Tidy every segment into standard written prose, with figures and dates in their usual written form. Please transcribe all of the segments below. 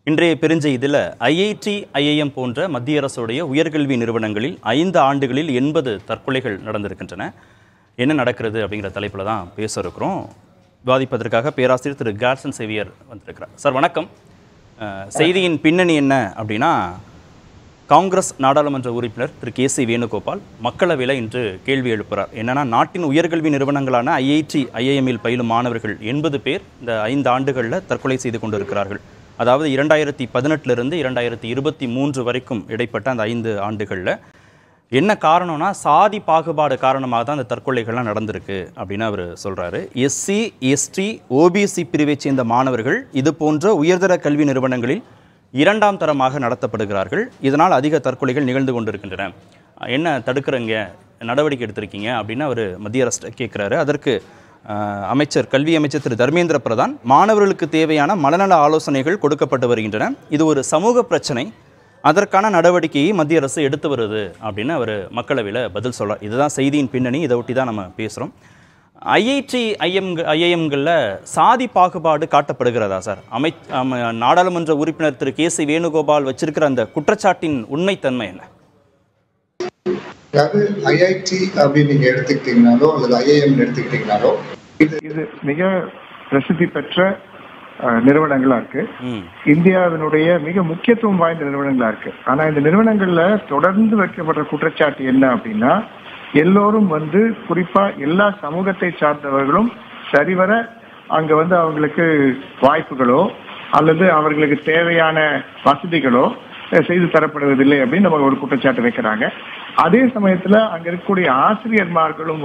இன்றைய பெருஞ்செய்தியில் IIT, IIM போன்ற மத்திய அரசுடைய உயர்கல்வி நிறுவனங்களில் 5 ஆண்டுகளில் 80 தற்கொலைகள் நடந்திருக்கின்றன. என்ன நடக்கிறது அப்படிங்கிற தலைப்பில் தான் பேச இருக்கிறோம். விவாதிப்பதற்காக பேராசிரியர் திரு கார்சன் சேவியர் வந்திருக்கிறார். சார் வணக்கம். செய்தியின் பின்னணி என்ன அப்படின்னா, காங்கிரஸ் நாடாளுமன்ற உறுப்பினர் திரு கே.சி. வேணுகோபால் மக்களவையில் இன்று கேள்வி எழுப்புகிறார். என்னன்னா, நாட்டின் உயர்கல்வி நிறுவனங்களான ஐஐடி, ஐஐஎம்மில் பயிலும் மாணவர்கள் 80 பேர் இந்த 5 ஆண்டுகளில் தற்கொலை செய்து கொண்டிருக்கிறார்கள். அதாவது 2018 2023 வரைக்கும் இடைப்பட்ட அந்த 5 ஆண்டுகளில் என்ன காரணம்னா, சாதி பாகுபாடு காரணமாக தான் அந்த தற்கொலைகள்லாம் நடந்திருக்கு அப்படின்னு அவர் சொல்கிறாரு. எஸ்சி, எஸ்டி, ஓபிசி பிரிவை சேர்ந்த மாணவர்கள் இது போன்ற உயர்தர கல்வி நிறுவனங்களில் 2ஆம் தரமாக நடத்தப்படுகிறார்கள். இதனால் அதிக தற்கொலைகள் நிகழ்ந்து கொண்டிருக்கின்றன. என்ன தடுக்கிறீங்க, நடவடிக்கை எடுத்திருக்கீங்க அப்படின்னு அவர் மத்திய அரசு கேட்குறாரு. அதற்கு கல்வி அமைச்சர் திரு தர்மேந்திர பிரதான், மாணவர்களுக்கு தேவையான மனநல ஆலோசனைகள் கொடுக்கப்பட்டு வருகின்றன. இது ஒரு சமூக பிரச்சனை, அதற்கான நடவடிக்கையை மத்திய அரசு எடுத்து வருது அப்படின்னு அவர் மக்களவையில் பதில் சொல்கிறார். இதுதான் செய்தியின் பின்னணி. இதை ஒட்டி தான் நம்ம பேசுகிறோம். ஐஐடி, ஐஐஎம்களில் சாதி பாகுபாடு காட்டப்படுகிறதா சார்? நாடாளுமன்ற உறுப்பினர் திரு கே.சி. வேணுகோபால் வச்சிருக்கிற அந்த குற்றச்சாட்டின் உண்மைத்தன்மை என்ன? அதாவது ஐஐடி அப்படின்னு நீங்க எடுத்துக்கிட்டீங்கனாலோ அல்லது ஐஐஎம் எடுத்துக்கிட்டீங்கனாலோ இது மிக பிரசித்தி பெற்ற நிறுவனங்களா இருக்கு. இந்தியாவினுடைய மிக முக்கியத்துவம் வாய்ந்த நிறுவனங்களா இருக்கு. ஆனா இந்த நிறுவனங்கள்ல தொடர்ந்து வைக்கப்படுற குற்றச்சாட்டு என்ன அப்படின்னா, எல்லோரும் குறிப்பா எல்லா சமூகத்தை சார்ந்தவர்களும் சரிவர அங்க அவங்களுக்கு வாய்ப்புகளோ அல்லது அவர்களுக்கு தேவையான வசதிகளோ செய்து தரப்படுவதில்லை அப்படின்னு நம்ம ஒரு குற்றச்சாட்டு வைக்கிறாங்க. அதே சமயத்துல அங்க இருக்கக்கூடிய ஆசிரியர்மார்களும்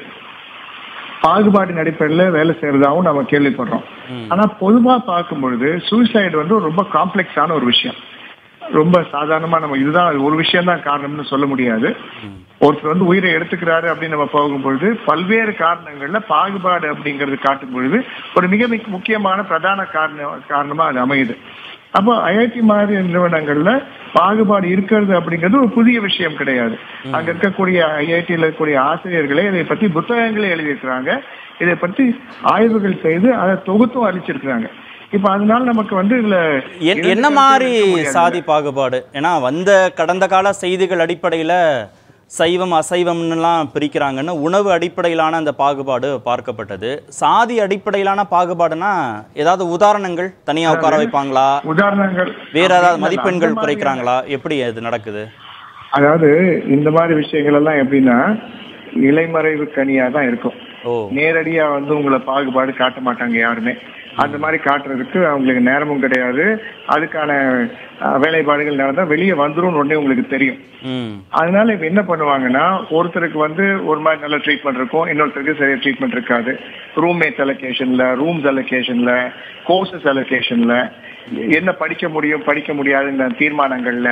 பாகுபாட்டின் அடிப்படையில் வேலை செய்யறதாவும் நம்ம கேள்விப்படுறோம். ஆனா பொதுவா பார்க்கும் பொழுது சூசைடு ரொம்ப காம்ப்ளெக்ஸான ஒரு விஷயம். ரொம்ப சாதாரணமா நம்ம இதுதான் ஒரு விஷயம் தான் காரணம்னு சொல்ல முடியாது. ஒருத்தர் உயிரை எடுத்துக்கிறாரு அப்படின்னு நம்ம போகும்பொழுது பல்வேறு காரணங்கள்ல பாகுபாடு அப்படிங்கிறது காட்டும் பொழுது ஒரு மிக முக்கியமான பிரதான காரணமா அது அமையுது. அப்போ ஐஐடி மாதிரி நிறுவனங்கள்ல பாகுபாடு இருக்கிறது அப்படிங்கிறது ஒரு புதிய விஷயம் கிடையாது. அங்க இருக்கக்கூடிய ஐஐடியில் இருக்கக்கூடிய ஆசிரியர்களே இதை பத்தி புத்தகங்களே எழுதியிருக்கிறாங்க. இதை பற்றி ஆய்வுகள் செய்து அதை தொகுத்தும் அளிச்சிருக்கிறாங்க. இப்ப அதனால நமக்கு இதுல என்ன மாதிரி சாதி பாகுபாடு? ஏன்னா கடந்த கால செய்திகள் அடிப்படையில சைவம் அசைவம்லாம் பிரிக்கிறாங்கன்னு உணவு அடிப்படையிலான அந்த பாகுபாடு பார்க்கப்பட்டது. சாதி அடிப்படையிலான பாகுபாடுனா ஏதாவது உதாரணங்கள் தனியா உட்கார வைப்பாங்களா? உதாரணங்கள் வேற ஏதாவது மதிப்பெண்கள் குறைக்கிறாங்களா? எப்படி அது நடக்குது? அதாவது இந்த மாதிரி விஷயங்கள் எல்லாம் எப்படின்னா இலைமறைவு கனியா தான் இருக்கும். நேரடியா உங்களை பாகுபாடு காட்ட மாட்டாங்க யாருமே. அந்த மாதிரி காட்டுறதுக்கு அவங்களுக்கு நேரமும் கிடையாது. அதுக்கான வேலைப்பாடுகள் நடந்தா வெளியே வந்துடும் உடனே உங்களுக்கு தெரியும். அதனால இப்ப என்ன பண்ணுவாங்கன்னா, ஒருத்தருக்கு ஒரு மாதிரி நல்ல ட்ரீட்மெண்ட் இருக்கும், இன்னொருத்தருக்கு சரியா ட்ரீட்மெண்ட் இருக்காது. ரூம்மேட் அலோகேஷன்ல, ரூம்ஸ் அலோகேஷன்ல, கோர்சஸ் அலோகேஷன்ல, என்ன படிக்க முடியும் படிக்க முடியாதுங்கிற தீர்மானங்கள்ல,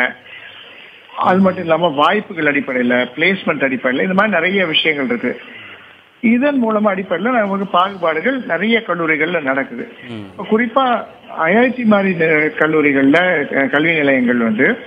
அது மட்டும் இல்லாம வாய்ப்புகள் அடிப்படையில, பிளேஸ்மெண்ட் அடிப்படையில, இந்த மாதிரி நிறைய விஷயங்கள் இருக்கு. இதன் மூலமா அடிப்படையில் நமக்கு பாகுபாடுகள் நிறைய கல்லூரிகள்ல நடக்குது. குறிப்பா ஐஐடி மாதிரி கல்லூரிகள்ல கல்வி நிலையங்கள்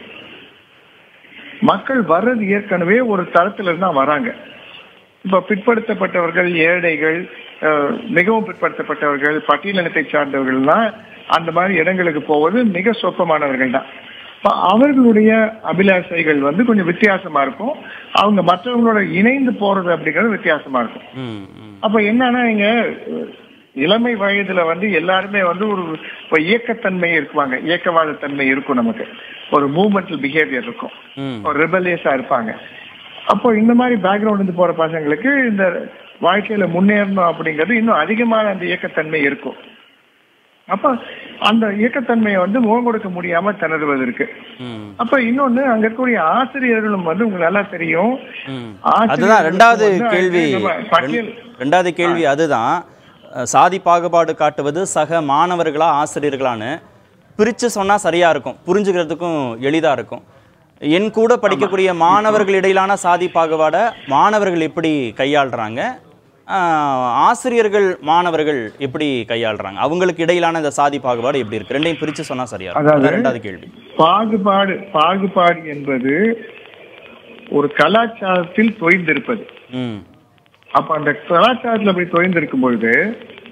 மக்கள் வர்றது ஏற்கனவே ஒரு தரத்துல இருந்தா வராங்க. இப்ப பிற்படுத்தப்பட்டவர்கள், ஏழைகள், மிகவும் பிற்படுத்தப்பட்டவர்கள், பட்டியலினத்தை சார்ந்தவர்கள்லாம் அந்த மாதிரி இடங்களுக்கு போவது மிக சொற்பமானவர்கள் தான். அவர்களுடைய அபிலாஷைகள் கொஞ்சம் வித்தியாசமா இருக்கும். அவங்க மற்றவங்களோட இணைந்து போறது அப்படிங்கிறது வித்தியாசமா இருக்கும். அப்ப என்னன்னா, இங்க இளமை வயதுல எல்லாருமே ஒரு இயக்கத்தன்மை இருக்குவாங்க, இயக்கவாத தன்மை இருக்கும். நமக்கு ஒரு மூவ்மெண்டல் பிஹேவியர் இருக்கும், ஒரு ரிபலியஸா இருப்பாங்க. அப்போ இந்த மாதிரி பேக்ரவுண்ட் போற பசங்களுக்கு இந்த வாழ்க்கையில முன்னேறணும் அப்படிங்கிறது இன்னும் அதிகமான அந்த இயக்கத்தன்மை இருக்கும். அப்ப அந்த இயக்கத்தன்மையை முகம் கொடுக்க முடியாம திணறுவதற்கு. அப்ப இன்னொன்னு, அங்க இருக்கக்கூடிய ஆசிரியர்களும் உங்களுக்கு நல்லா தெரியும். அதுதான் ரெண்டாவது கேள்வி. அதுதான் சாதி பாகுபாடு காட்டுவது சக மாணவர்களா ஆசிரியர்களான்னு பிரிச்சு சொன்னா சரியா இருக்கும், புரிஞ்சுக்கிறதுக்கும் எளிதா இருக்கும். என் கூட படிக்கக்கூடிய மாணவர்கள் இடையிலான சாதி பாகுபாடை மாணவர்கள் எப்படி கையாளுறாங்க, ஆசிரியர்கள் மாணவர்கள் எப்படி கையாளுறாங்க, அவங்களுக்கு இடையிலான இந்த சாதி பாகுபாடு எப்படி இருக்கு, ரெண்டையும் பிரிச்சு சொன்னா சரியா இருக்கும். ரெண்டாவது கேள்வி. பாகுபாடு என்பது ஒரு கலாச்சாரத்தில் தொய்ந்திருப்பது. அப்ப அந்த கலாச்சாரத்தில் அப்படி தொய்ந்திருக்கும் பொழுது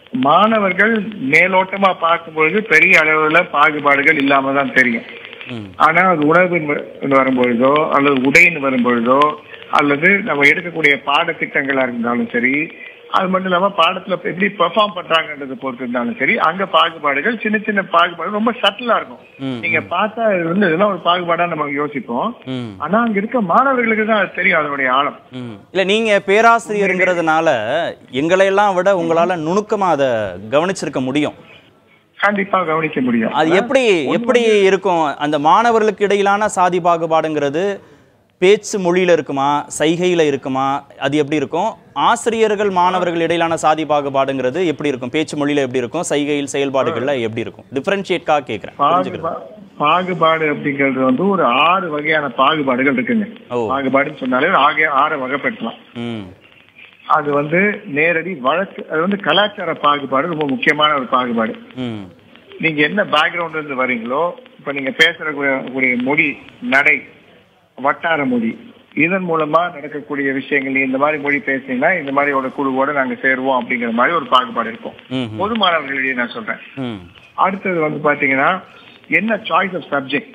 மாணவர்கள் மேலோட்டமா பார்க்கும்பொழுது பெரிய அளவுல பாகுபாடுகள் இல்லாம தான் தெரியும். ஆனா அது உணவு வரும்பொழுதோ அல்லது உடைன்னு வரும்பொழுதோ அல்லது நம்ம எடுக்கக்கூடிய பாடத்திட்டங்களா இருந்தாலும் சரி, அது மட்டும் இல்லாம பாடத்துல எப்படி பெர்ஃபார்ம் பண்றாங்கன்றதை பொறுத்து இருந்தாலும் சரி, அங்க பாகுபாடுகள் சின்ன சின்ன பாகுபாடு ரொம்ப சட்டிலா இருக்கும். நீங்க பார்த்தா இது வந்து இதெல்லாம் ஒரு பாகுபாடா நம்ம யோசிப்போம். ஆனா அங்க இருக்க மாணவர்களுக்கு தான் அது தெரியும் அதனுடைய ஆழம். இல்ல நீங்க பேராசிரியருங்கிறதுனால எங்களை எல்லாம் விட உங்களால நுணுக்கமா அதை கவனிச்சிருக்க முடியும். கண்டிப்பா கவனிக்க முடியும். அது எப்படி இருக்கும்? அந்த மாணவர்களுக்கு இடையிலான சாதி பாகுபாடுங்கிறது பேச்சு மொழியில இருக்குமா, சைகையில இருக்குமா, அது எப்படி இருக்கும்? ஆசிரியர்கள் மாணவர்கள் இடையிலான சாதி பாகுபாடுங்கிறது எப்படி இருக்கும்? பேச்சு மொழியில எப்படி இருக்கும், சைகையில் செயல்பாடுகள்ல எப்படி இருக்கும்? டிஃபரன்ஷியேட்காக கேட்கிறேன். பாகுபாடு அப்படிங்கிறது வந்து ஒரு 6 வகையான பாகுபாடுகள் இருக்குங்க. பாகுபாடுன்னு சொன்னாலே 6 வகைப்படுத்தலாம். அது வந்து நேரடி வழக்கு, அது வந்து கலாச்சார பாகுபாடு ரொம்ப முக்கியமான ஒரு பாகுபாடு. நீங்க என்ன பேக்ரவுண்ட்ல இருந்து வரீங்களோ, இப்ப நீங்க பேசக்கூடிய மொழி, நடை, வட்டார மொழி, இதன் மூலமா நடக்கக்கூடிய விஷயங்கள், நீ இந்த மாதிரி மொழி பேசுனீங்கன்னா இந்த மாதிரி ஒரு குழுவோட நாங்க சேருவோம் அப்படிங்கிற மாதிரி ஒரு பாகுபாடு இருக்கும் பொது மாணவர்களிடையே நான் சொல்றேன். அடுத்தது வந்து பாத்தீங்கன்னா என்ன சாய்ஸ் ஆஃப் சப்ஜெக்ட்.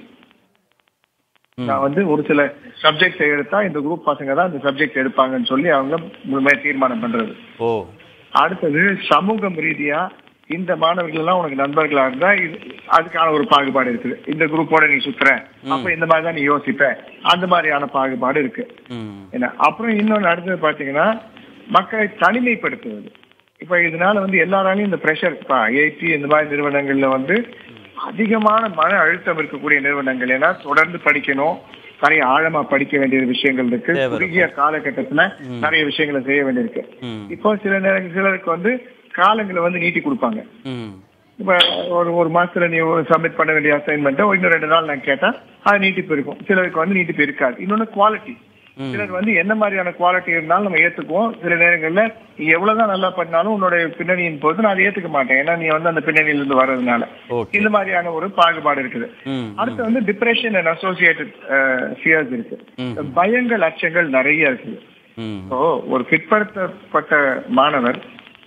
நான் வந்து ஒரு சில சப்ஜெக்ட் எடுத்தா இந்த குரூப் பசங்க தான் இந்த சப்ஜெக்ட் எடுப்பாங்கன்னு சொல்லி அவங்க முழுமையா தீர்மானம் பண்றது. அடுத்தது சமூகம் ரீதியா இந்த மாணவர்கள் எல்லாம் உனக்கு நண்பர்களா இருந்தா அதுக்கான ஒரு பாகுபாடு இருக்குது. இந்த குரூப்போட நீ சுத்துற, அப்ப இந்த மாதிரி தான் நீ யோசிப்ப, அந்த மாதிரியான பாகுபாடு இருக்கு. என்ன அப்புறம் இன்னொன்னு அடுத்தது பாத்தீங்கன்னா மக்களை தனிமைப்படுத்துவது. இப்ப இதனால வந்து எல்லாராலையும் இந்த பிரஷர், இப்ப ஐஐடி இந்த மாதிரி நிறுவனங்கள்ல வந்து அதிகமான மன அழுத்தம் இருக்கக்கூடிய நிறுவனங்கள். ஏன்னா தொடர்ந்து படிக்கணும், நிறைய ஆழமா படிக்க வேண்டிய விஷயங்கள் இருக்கு, குறுகிய காலகட்டத்துல நிறைய விஷயங்களை செய்ய வேண்டியிருக்கு. இப்போ சில நேரங்கள் சிலருக்கு வந்து காலங்களை வந்து நீட்டி கொடுப்பாங்க. இப்ப ஒரு மாசத்துல நீ சப்மிட் பண்ண வேண்டிய அசைன்மெண்ட் இன்னும் 2 நாள் நான் கேட்டா அது நீட்டிப்பு இருக்கும். சிலருக்கு வந்து நீட்டிப்பு இருக்காது. இன்னொன்னு குவாலிட்டி. சிலர் வந்து என்ன மாதிரியான குவாலிட்டி இருந்தாலும் நம்ம ஏத்துக்குவோம். சில நேரங்கள்ல நீ எவ்வளவுதான் நல்லா பண்ணாலும் உன்னோட பின்னணியின் போது நான் அதை ஏத்துக்க மாட்டேன், ஏன்னா நீ வந்து அந்த பின்னணியில இருந்து வர்றதுனால. இந்த மாதிரியான ஒரு பாகுபாடு இருக்குது. அடுத்து வந்து டிப்ரெஷன் அண்ட் அசோசியேட்டட் ஃபியர்ஸ் இருக்கு. பயங்கள், அச்சங்கள் நிறைய இருக்குது. ஒரு பிற்படுத்தப்பட்ட மாணவர்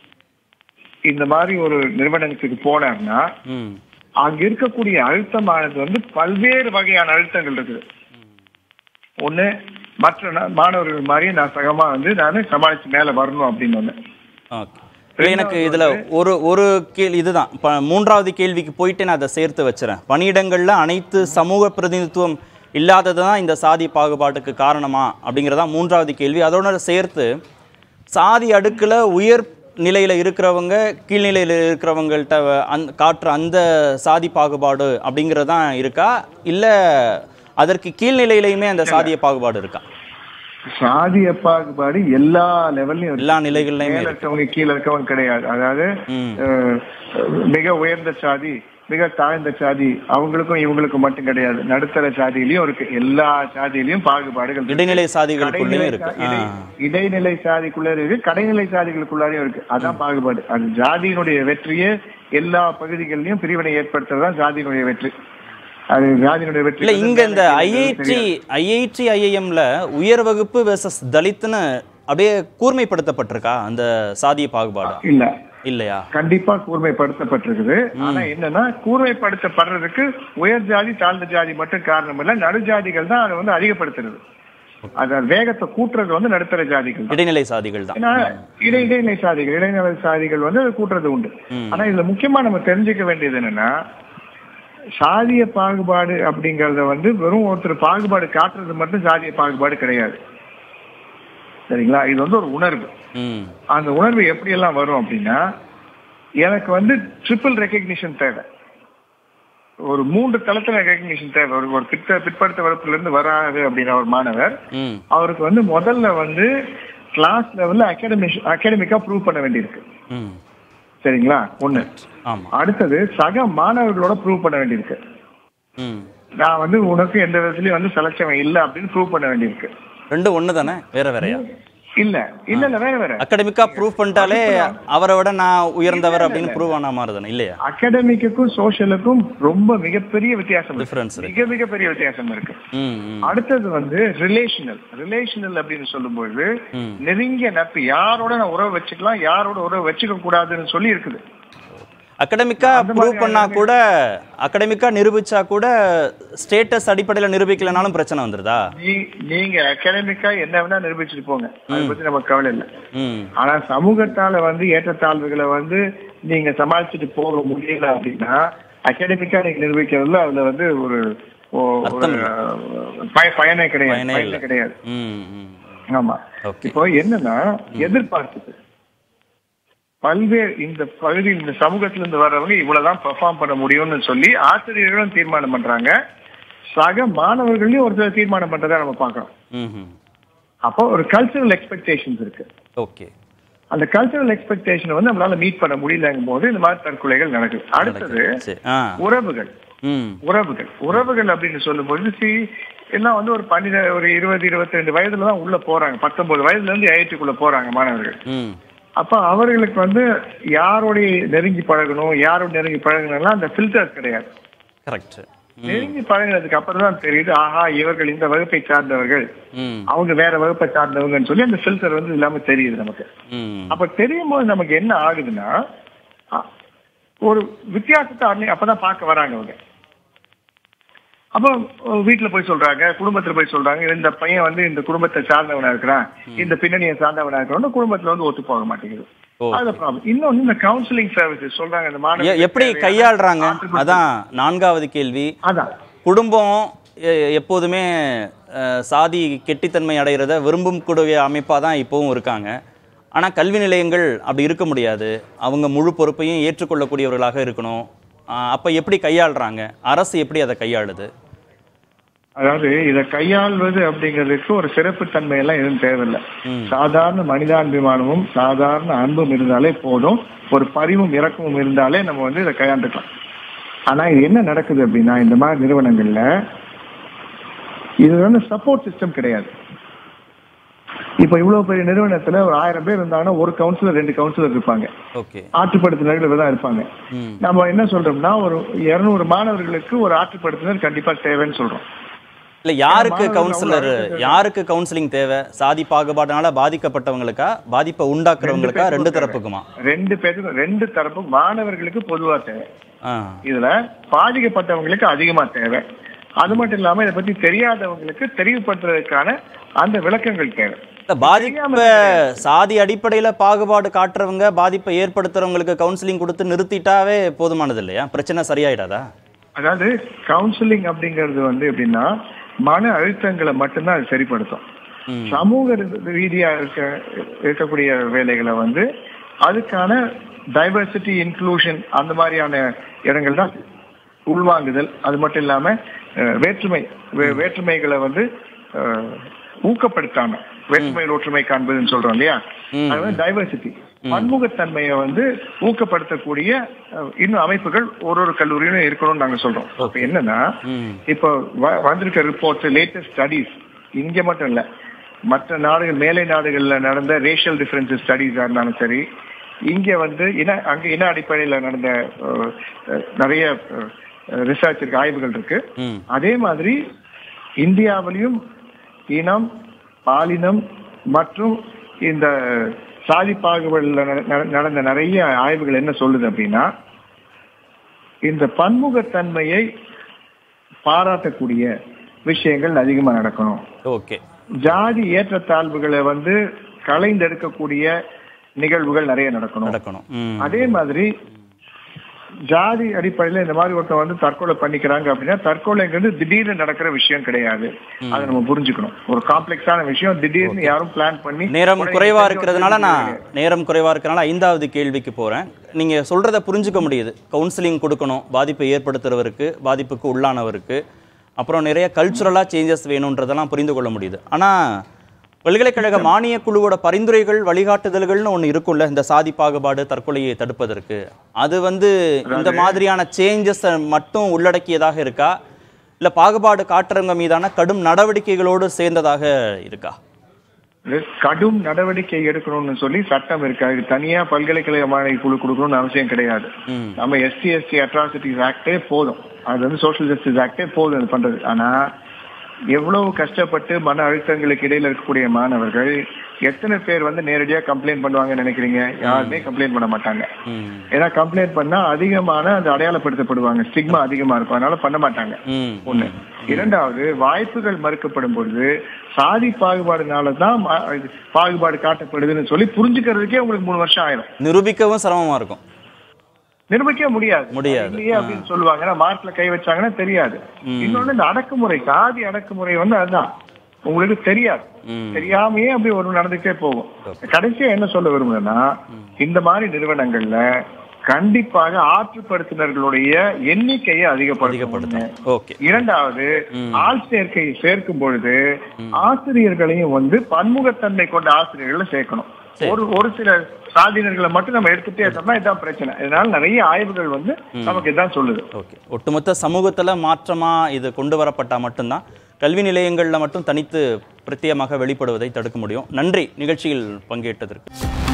இந்த மாதிரி ஒரு நிறுவனத்துக்கு போனார்னா அங்க இருக்கக்கூடிய அழுத்தமானது வந்து பல்வேறு வகையான அழுத்தங்கள் இருக்குது. ஒண்ணு, மற்ற மாணவர்கள் மாதிரி நான் சகமா வந்து நான் சமாளிச்சு மேல வரணும் அப்படின்னு ஒண்ணு. எனக்கு இதுல ஒரு கேள்வி இதுதான். மூன்றாவது கேள்விக்கு போயிட்டு நான் அதை சேர்த்து வச்சுறேன். பணியிடங்கள்ல அனைத்து சமூக பிரதிநிதித்துவம் இல்லாததுதான் இந்த சாதி பாகுபாட்டுக்கு காரணமா அப்படிங்கிறதா மூன்றாவது கேள்வி. அதோட சேர்த்து சாதி அடுக்குல உயர் நிலையில இருக்கிறவங்க கீழ்நிலையில இருக்கிறவங்கள்ட்ட காட்டுற அந்த சாதி பாகுபாடு அப்படிங்கறதான் இருக்கா, இல்ல அதற்கு கீழ்நிலையிலையுமே அந்த சாதிய பாகுபாடு இருக்கா? சாதிய பாகுபாடு எல்லா லெவல்லையும், எல்லா நிலைகள்லயுமே இருக்கவங்க கீழே இருக்கவங்க கிடையாது. அதாவது மிக உயர்ந்த சாதி, மிக தாழ்ந்த சாதி, அவங்களுக்கும் இவங்களுக்கும் மட்டும் கிடையாது, நடுத்தர சாதியிலயும் இருக்கு. எல்லா சாதியிலையும் பாகுபாடுகள், இடைநிலை சாதிகளுக்குள்ளேயும் இருக்கு. இடைநிலை சாதிக்குள்ள இருக்கு, கடைநிலை சாதிகளுக்குள்ளாரையும் இருக்கு. அதான் பாகுபாடு. அது ஜாதியினுடைய வெற்றியே எல்லா பகுதிகளிலும் பிரிவினை ஏற்படுத்துறதுதான் ஜாதியினுடைய வெற்றி. அது ஜாதியினுடைய வெற்றி. இல்ல இங்க இந்த ஐஐடி ஐஐஎம்ல உயர் வகுப்பு வெர்சஸ் தலித்னு அப்படியே கூர்மைப்படுத்தப்பட்டிருக்கா அந்த சாதிய பாகுபாடு? இல்லையா? கண்டிப்பா கூர்மைப்படுத்தப்பட்டிருக்குது. ஆனா என்னன்னா, கூர்மைப்படுத்தப்படுறதுக்கு உயர் ஜாதி தாழ்ந்த ஜாதி மட்டும் காரணம் இல்ல, நடுஜாதிகள் தான் அதை வந்து அதிகப்படுத்துறது. அத வேகத்தை கூட்டுறது வந்து நடுத்தர ஜாதிகள், இடைநிலை சாதிகள் தான். இடைநிலை சாதிகள் வந்து அதை கூட்டுறது உண்டு. ஆனா இதுல முக்கியமா நம்ம தெரிஞ்சுக்க வேண்டியது என்னன்னா, சாதிய பாகுபாடு அப்படிங்கறத வந்து வெறும் ஒருத்தர் பாகுபாடு காட்டுறது மட்டும் சாதிய பாகுபாடு கிடையாது. சரிங்களா? இது வந்து ஒரு உணர்வு. அந்த உணர்வு எப்படி எல்லாம் வரும் அப்படின்னா, எனக்கு வந்து ட்ரிபிள் ரெகக்னிஷன் தேவை, ஒரு 3 தளத்துல ரெகக்னிஷன் தேவை. ஒரு பிற்படுத்த வகுப்புல இருந்து வராது அப்படின்னா ஒரு மாணவர், அவருக்கு வந்து முதல்ல வந்து கிளாஸ் லெவல்ல அகாடமிக்கா ப்ரூவ் பண்ண வேண்டியிருக்கு. சரிங்களா? ஒண்ணு. அடுத்தது சக மாணவர்களோட ப்ரூவ் பண்ண வேண்டியிருக்கு. நான் வந்து உனக்கு எந்த விதத்துலயும் வந்து செலக்ஷன் இல்ல அப்படின்னு ப்ரூவ் பண்ண வேண்டியிருக்கு. ரெண்டு ஒண்ணு தானே, வேற வேறையா? இல்ல இல்ல இல்ல வேற வேற. அகாடமிக்கா ப்ரூவ் பண்ணிட்டாலே அவரை விட நான் உயர்ந்தவர் அப்படின்னு ப்ரூவ் ஆன மாதிரி தானே இல்லையா? அகாடமிக்கும் சோஷியலுக்கும் ரொம்ப மிகப்பெரிய வித்தியாசம், டிஃபரன்ஸ் மிகப்பெரிய வித்தியாசம் இருக்கு. அடுத்தது வந்து ரிலேஷனல் அப்படின்னு சொல்லும்போது நெருங்கிய நட்பு, யாரோட நான் உறவு வச்சுக்கலாம், யாரோட உறவு வச்சுக்க கூடாதுன்னு சொல்லி இருக்குது. அகாடமிக்கா ப்ரூவ் பண்ணா கூட, அகாடமிக்கா நிரூபிச்சா கூட ஸ்டேட்டஸ் அடிப்படையில் நிரூபிக்கலனாலும் பிரச்சனை வந்துருதா? நீங்க அகாடமிக்கா என்ன வேணா நிரூபிச்சுட்டு போங்க, அதை பத்தி நமக்கு கவலை இல்லை. ஆனா சமூகத்தால வந்து ஏற்றத்தாழ்வுகளை வந்து நீங்க சமாளிச்சுட்டு போக முடியல அப்படின்னா அகாடமிக்கா நீங்க நிரூபிக்கிறதுல அதுல வந்து ஒரு பயனே கிடையாது. ஆமா. இப்போ என்னன்னா எதிர்பார்க்குது பல்வேறு இந்த பகுதியில் இந்த சமூகத்துல இருந்து வர்றவங்க இவ்வளவுதான் பெர்ஃபார்ம் பண்ண முடியும்னு சொல்லி ஆசிரியர்களும் தீர்மானம் பண்றாங்க, சக மாணவர்களையும் ஒரு சில தீர்மானம் பண்றதா நம்ம பாக்குறோம். அப்போ ஒரு கல்ச்சரல் எக்ஸ்பெக்டேஷன்ஸ் இருக்கு. ஓகே, அந்த கல்ச்சரல் எக்ஸ்பெக்டேஷன் வந்து நம்மளால மீட் பண்ண முடியலங்கும் போது இந்த மாதிரி தற்கொலைகள் நடக்குது. அடுத்தது உறவுகள் அப்படின்னு சொல்லும்போது எல்லாம் வந்து ஒரு 20-22 வயதுல தான் உள்ள போறாங்க. 19 வயதுல இருந்து ஐஐடிக்குள்ள போறாங்க மாணவர்கள். அப்ப அவர்களுக்கு வந்து யாரோடைய நெருங்கி பழகணும், யாரோட நெருங்கி பழகணும்னா அந்த ஃபில்டர்ஸ் கிடையாது. நெருங்கி பழகினதுக்கு அப்புறம் தான் தெரியுது, ஆஹா இவர்கள் இந்த வகுப்பை சார்ந்தவர்கள், அவங்க வேற வகுப்பை சார்ந்தவங்கன்னு சொல்லி அந்த ஃபில்டர் வந்து இல்லாம தெரியுது நமக்கு. அப்ப தெரியும் போது நமக்கு என்ன ஆகுதுன்னா ஒரு வித்தியாசத்தை அப்பதான் பார்க்க வராங்க அவங்க. அப்போ வீட்டுல போய் சொல்றாங்க, குடும்பத்துல போய் சொல்றாங்க, இந்த பையன் வந்து இந்த குடும்பத்தை சார்ந்தவனா இருக்கிறான், இந்த பின்னணியை சார்ந்தவனா இருக்கிறோம், குடும்பத்துல வந்து ஒத்து போக மாட்டேங்குது. இன்னொன்னு இந்த கவுன்சிலிங் சர்வீசஸ் சொல்றாங்க, இந்த மாணவர்கள் எப்படி கையாளுறாங்க, அதான் 4வது கேள்வி. அதான் குடும்பம் எப்போதுமே சாதி கெட்டித்தன்மை அடைகிறத விரும்பும் கூடிய அமைப்பா தான் இப்பவும் இருக்காங்க. ஆனா கல்வி நிலையங்கள் அப்படி இருக்க முடியாது, அவங்க முழு பொறுப்பையும் ஏற்றுக்கொள்ளக்கூடியவர்களாக இருக்கணும். அப்ப எப்படி கையாளுறாங்க, அரசு எப்படி அதை கையாளுது? அதாவது இதை கையாள்வது அப்படிங்கிறதுக்கு ஒரு சிறப்பு தன்மை எல்லாம் எதுவும் தேவையில்லை. சாதாரண மனிதாபிமானமும் சாதாரண அன்பும் இருந்தாலே போதும், ஒரு பரிவும் இறக்கமும் இருந்தாலே நம்ம வந்து இதை கையாண்டுக்கலாம். ஆனா இது என்ன நடக்குது அப்படின்னா இந்த மாதிரி நிறுவனங்கள்ல இது வந்து சப்போர்ட் சிஸ்டம் கிடையாது. இப்ப இவ்வளவு பெரிய நிறுவனத்துல ஒரு 1000 பேர் இருந்தாங்கன்னா ஒரு கவுன்சிலர் 2 கவுன்சிலர் இருப்பாங்க, ஆற்றுப்படுத்தினர்கள் தான் இருப்பாங்க. நம்ம என்ன சொல்றோம்னா ஒரு 200 மாணவர்களுக்கு ஒரு ஆற்றுப்படுத்தினர் கண்டிப்பா தேவைன்னு சொல்றோம். இல்ல யாருக்கு கவுன்சிலிங் தேவை? சாதி பாகுபாடுனால பாதிக்கப்பட்டவங்களுக்கா, பாதிப்பை உண்டாக்குறவங்களுக்கா, 2 தரப்புக்குமா? 2 தரப்பும். மாணவர்களுக்கு பொதுவா தேவை, இதுல பாதிக்கப்பட்டவங்களுக்கு அதிகமா தேவை. அது மட்டும் இல்லாம இதை பத்தி தெரியாதவங்களுக்கு தெரிவுபடுத்துறதுக்கான அந்த விளக்கங்கள் தேவை. பாதிப்பை சாதி அடிப்படையில பாகுபாடு காட்டுறவங்க, பாதிப்பை ஏற்படுத்துறவங்களுக்கு கவுன்சிலிங் கொடுத்து நிறுத்திட்டாவே போதுமானது இல்லையா? பிரச்சனை சரியாயிடாதா? அதாவது கவுன்சிலிங் அப்படிங்கிறது வந்து எப்படின்னா மன அழுத்தங்களை மட்டும்தான் அது சரிப்படுத்தும். சமூக ரீதியா இருக்கக்கூடிய வேலைகளை வந்து அதுக்கான டைவர்சிட்டி, இன்க்ளூஷன், அந்த மாதிரியான இடங்கள் தான் உள்வாங்குதல். அது மட்டும் இல்லாம வேற்றுமைகளை வந்து ஊக்கப்படுத்தாம வேற்றுமையில் ஒற்றுமை காண்பதுன்னு சொல்றோம் இல்லையா, அது வந்து டைவர்சிட்டி, பன்முகத்தன்மையை வந்து ஊக்கப்படுத்தக்கூடிய இன்னும் அமைப்புகள் ஒரு கல்லூரியிலும் இருக்கணும்னு நாங்க சொல்றோம். அப்ப என்னன்னா இப்போ வந்திருக்க ரிப்போர்ட்ஸ், லேட்டஸ்ட் ஸ்டடீஸ் இங்க மட்டும் இல்ல, மற்ற நாடுகள், மேலை நாடுகள்ல நடந்த ரேஷியல் டிஃபரன்சஸ் ஸ்டடீஸா இருந்தாலும் சரி, இங்க வந்து அங்க இன அடிப்படையில் நடந்த நிறைய ரிசர்ச் இருக்கு, ஆய்வுகள் இருக்கு. அதே மாதிரி இந்தியாவிலையும் இனம், பாலினம் மற்றும் இந்த சாதி பாகுபாடுல நடந்த நிறைய ஆய்வுகள் என்ன சொல்லுது அப்படின்னா இந்த பன்முகத்தன்மையை பாராட்டக்கூடிய விஷயங்கள் அதிகமா நடக்கணும். ஜாதி ஏற்றத்தாழ்வுகளை வந்து களைந்தெடுக்கக்கூடிய நிகழ்வுகள் நிறைய நடக்கணும். அதே மாதிரி ஜாதி அடிப்படையில் இந்த மாதிரி ஒருத்தர் வந்து தற்கொலை பண்ணிக்கிறாங்க அப்படின்னா தற்கொலைங்கிறது திடீர்னு நடக்கிற விஷயம் கிடையாது, அதை நம்ம புரிஞ்சுக்கணும். ஒரு காம்ப்ளெக்ஸான விஷயம், திடீர்னு யாரும் பிளான் பண்ணி. நேரம் குறைவா இருக்கிறதுனால 5வது கேள்விக்கு போறேன். நீங்க சொல்றதை புரிஞ்சுக்க முடியுது. கவுன்சிலிங் கொடுக்கணும் பாதிப்பை ஏற்படுத்துறவருக்கு, பாதிப்புக்கு உள்ளானவருக்கு, அப்புறம் நிறைய கல்ச்சுரலா சேஞ்சஸ் வேணும்ன்றதெல்லாம் புரிந்து கொள்ள முடியுது. ஆனா பல்கலைக்கழக மானிய குழுவோட பரிந்துரைகள், வழிகாட்டுதல்கள்னு ஒன்று இருக்கும்ல, இந்த சாதி பாகுபாடு தற்கொலையை தடுப்பதற்கு, அது வந்து இந்த மாதிரியான சேஞ்சஸ் மட்டும் உள்ளடக்கியதாக இருக்கா, இல்ல பாகுபாடு காட்டுறவங்க மீதான கடும் நடவடிக்கைகளோடு சேர்ந்ததாக இருக்கா? கடும் நடவடிக்கை எடுக்கணும்னு சொல்லி சட்டம் இருக்காது. தனியா பல்கலைக்கழக மாணவி குழு கொடுக்கணும்னு அவசியம் கிடையாது. நம்ம எஸ்சி அட்ராசிட்டிஸ் ஆக்டே போதும். அது வந்து சோஷியல் ஜஸ்டிஸ் ஆக்டே போதும் இது பண்றது. ஆனா எவ்வளவு கஷ்டப்பட்டு மன அழுத்தங்களுக்கு இடையில இருக்கக்கூடிய மாணவர்கள் எத்தனை பேர் வந்து நேரடியா கம்ப்ளைண்ட் பண்ணுவாங்கன்னு நினைக்கிறீங்க? யாருமே கம்ப்ளைண்ட் பண்ண மாட்டாங்க. ஏன்னா கம்ப்ளைண்ட் பண்ணா அதிகமான அது அடையாளப்படுத்தப்படுவாங்க, ஸ்டிக்மா அதிகமா இருக்கும், அதனால பண்ண மாட்டாங்க. ஒண்ணு. இரண்டாவது, வாய்ப்புகள் மறுக்கப்படும் பொழுது சாதி பாகுபாடுனாலதான் பாகுபாடு காட்டப்படுதுன்னு சொல்லி புரிஞ்சுக்கிறதுக்கே உங்களுக்கு 3 வருஷம் ஆயிரும். நிரூபிக்கவும் சிரமமா இருக்கும். நிரூபிக்க முடியாது இல்லையே அப்படின்னு சொல்லுவாங்க. மார்க்ல கை வச்சாங்கன்னா தெரியாது. இன்னொன்னு, இந்த அடக்குமுறை, சாதி அடக்குமுறை வந்து அதுதான் உங்களுக்கு தெரியாது. தெரியாமையே அப்படி ஒரு நடந்துட்டே போகும். கடைசியா என்ன சொல்ல விரும்புறேன்னா, இந்த மாதிரி நிறுவனங்கள்ல கண்டிப்பாக ஆற்றுப்படுத்தினர்களுடைய எண்ணிக்கையை அதிகப்படுத்தணும். இரண்டாவது, ஆள் சேர்க்கை சேர்க்கும் பொழுது ஆசிரியர்களையும் வந்து பன்முகத்தன்மை கொண்ட ஆசிரியர்களை சேர்க்கணும். ஒரு சில சாதியினர்களை மட்டும் நம்ம எடுத்துட்டே இருந்தோம்னா இதான் பிரச்சனை. இதனால நிறைய ஆய்வுகள் வந்து நமக்கு இதான் சொல்லுது. ஒட்டுமொத்த சமூகத்துல மாற்றமா இது கொண்டு வரப்பட்டா மட்டும்தான் கல்வி நிலையங்கள்ல மட்டும் தனித்து பிரத்யேகமாக வெளிப்படுவதை தடுக்க முடியும். நன்றி நிகழ்ச்சியில் பங்கேற்றதற்கு.